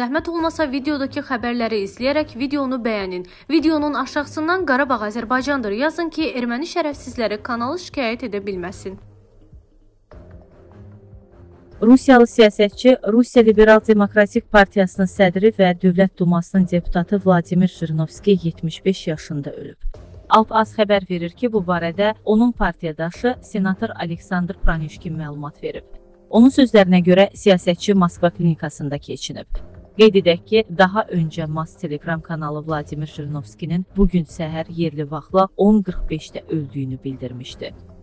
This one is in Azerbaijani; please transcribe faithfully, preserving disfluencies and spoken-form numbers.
Zəhmət olmasa videodakı xəbərləri izləyərək videonu bəyənin. Videonun aşağısından Qarabağ Azərbaycandır yazın ki, erməni şərəfsizləri kanalı şikayət edə bilməsin. Rusiyalı siyasətçi, Rusiya Liberal Demokratik Partiyasının sədri və Dövlət Dumasının deputatı Vladimir Jirinovski yetmiş beş yaşında ölüb. Alt-Az xəbər verir ki, bu barədə onun partiyadaşı senator Aleksandr Pranishkin məlumat verib. Onun sözlərinə görə siyasətçi Moskva klinikasında keçinib. Qeyd edək ki, daha öncə Mas Telegram kanalı Vladimir Jirinovskinin bugün səhər yerli vaxtla on qırx beşdə öldüyünü bildirmişdi.